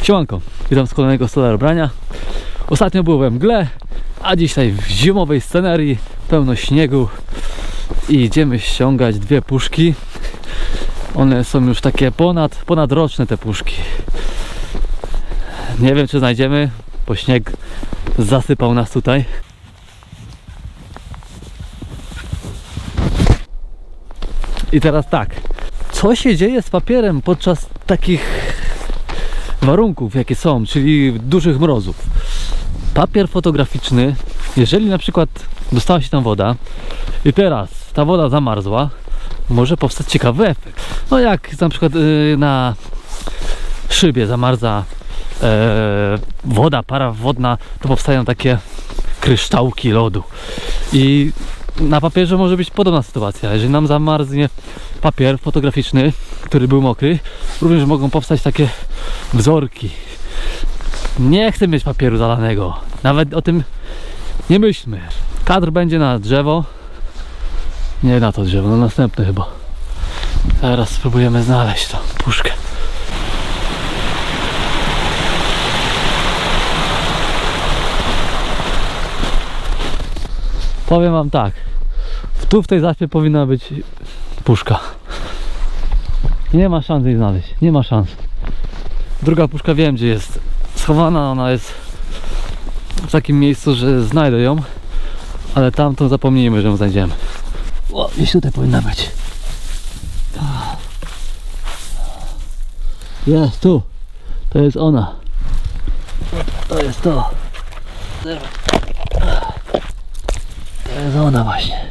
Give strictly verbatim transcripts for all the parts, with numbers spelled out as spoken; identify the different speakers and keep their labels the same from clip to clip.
Speaker 1: Siemanko, witam z kolejnego stołu brania. Ostatnio było we mgle, a dzisiaj w zimowej scenerii, pełno śniegu i idziemy ściągać dwie puszki. One są już takie ponad, ponadroczne te puszki. Nie wiem, czy znajdziemy, bo śnieg zasypał nas tutaj. I teraz tak, co się dzieje z papierem podczas takich warunków, jakie są, czyli dużych mrozów? Papier fotograficzny, jeżeli na przykład dostała się tam woda i teraz ta woda zamarzła, może powstać ciekawy efekt. No jak na przykład yy, na szybie zamarza yy, woda, para wodna, to powstają takie kryształki lodu. I na papierze może być podobna sytuacja. Jeżeli nam zamarznie papier fotograficzny, który był mokry, również mogą powstać takie wzorki. Nie chcę mieć papieru zalanego. Nawet o tym nie myślmy. Kadr będzie na drzewo. Nie na to drzewo, na następne chyba. Teraz spróbujemy znaleźć tą puszkę. Powiem wam tak. Tu w tej zaspie powinna być puszka. Nie ma szans jej znaleźć. Nie ma szans. Druga puszka wiem, gdzie jest schowana. Ona jest w takim miejscu, że znajdę ją. Ale tamtą zapomnijmy, że ją znajdziemy. O, gdzieś tutaj powinna być. Jest tu. To jest ona. To jest to. To jest ona właśnie.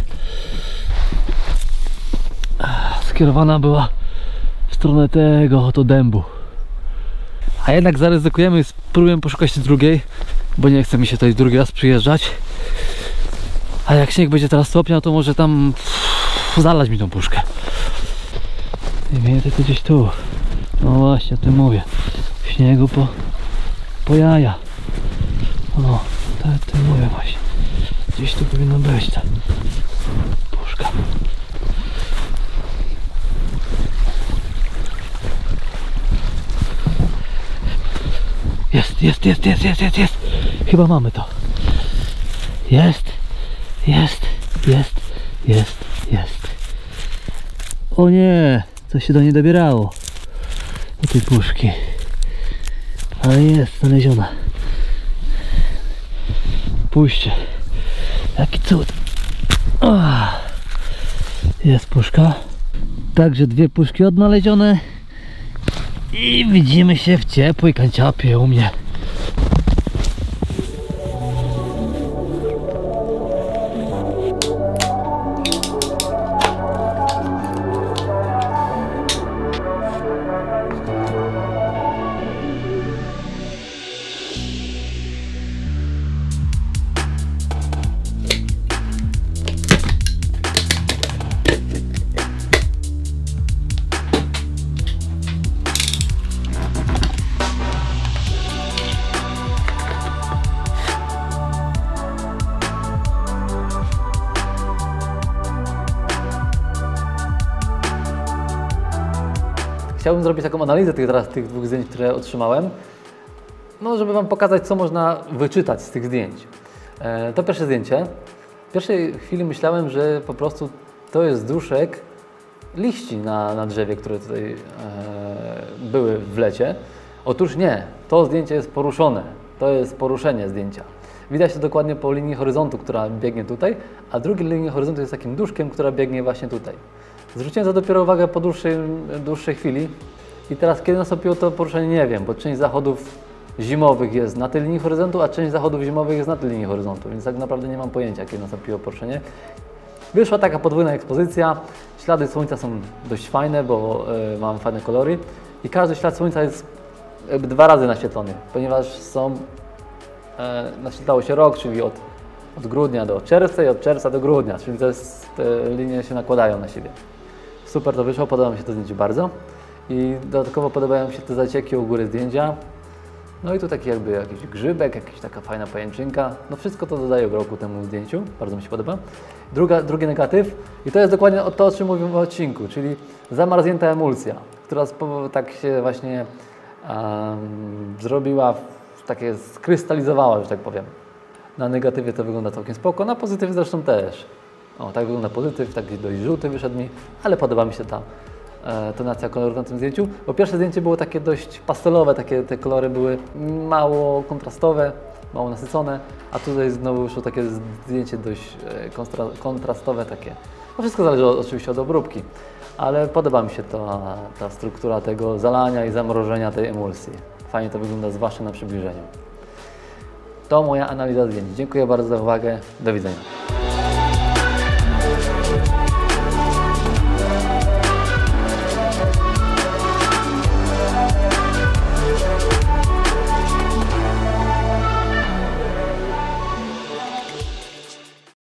Speaker 1: Skierowana była w stronę tego oto dębu. A jednak zaryzykujemy i spróbujemy poszukać drugiej, bo nie chce mi się tutaj drugi raz przyjeżdżać. A jak śnieg będzie teraz stopniał, to może tam pff, zalać mi tą puszkę. Nie wiem, tylko gdzieś tu. No właśnie, o tym mówię. W śniegu po, po jaja. O, to o tym mówię właśnie. Gdzieś tu powinno być ta puszka. Jest, jest, jest, jest, jest, jest, jest. Chyba mamy to. Jest, jest, jest, jest, jest. O nie, coś się do niej dobierało. Do tej puszki. Ale jest znaleziona. Puśćcie. Jaki cud. O, jest puszka. Także dwie puszki odnalezione. I widzimy się w ciepłej kanciapie u mnie. Chciałbym zrobić taką analizę tych, teraz, tych dwóch zdjęć, które otrzymałem, no, żeby wam pokazać, co można wyczytać z tych zdjęć. E, to pierwsze zdjęcie. W pierwszej chwili myślałem, że po prostu to jest duszek liści na, na drzewie, które tutaj e, były w lecie. Otóż nie, to zdjęcie jest poruszone. To jest poruszenie zdjęcia. Widać to dokładnie po linii horyzontu, która biegnie tutaj, a druga linia horyzontu jest takim duszkiem, która biegnie właśnie tutaj. Zwróciłem to dopiero uwagę po dłuższej, dłuższej chwili i teraz kiedy nastąpiło to poruszenie, nie wiem, bo część zachodów zimowych jest na tej linii horyzontu, a część zachodów zimowych jest na tej linii horyzontu, więc tak naprawdę nie mam pojęcia, kiedy nastąpiło poruszenie. Wyszła taka podwójna ekspozycja, ślady słońca są dość fajne, bo y, mamy fajne kolory i każdy ślad słońca jest jakby dwa razy naświetlony, ponieważ są, y, naświetlało się rok, czyli od od grudnia do czerwca i od czerwca do grudnia, czyli to jest, te linie się nakładają na siebie. Super to wyszło, podoba mi się to zdjęcie bardzo i dodatkowo podobają mi się te zacieki u góry zdjęcia. No i tu taki jakby jakiś grzybek, jakaś taka fajna pajęczynka. No wszystko to dodaje uroku temu zdjęciu, bardzo mi się podoba. Druga, drugi negatyw i to jest dokładnie to, o czym mówimy w odcinku, czyli zamarznięta emulsja, która tak się właśnie um, zrobiła, takie skrystalizowała, że tak powiem. Na negatywie to wygląda całkiem spoko, na pozytywie zresztą też. O, tak wygląda pozytyw, taki dość żółty wyszedł mi, ale podoba mi się ta e, tonacja koloru na tym zdjęciu. Bo pierwsze zdjęcie było takie dość pastelowe, takie te kolory były mało kontrastowe, mało nasycone, a tutaj znowu wyszło takie zdjęcie dość e, kontra, kontrastowe takie. No wszystko zależy oczywiście od obróbki, ale podoba mi się ta, ta struktura tego zalania i zamrożenia tej emulsji. Fajnie to wygląda, zwłaszcza na przybliżeniu. To moja analiza zdjęć. Dziękuję bardzo za uwagę. Do widzenia.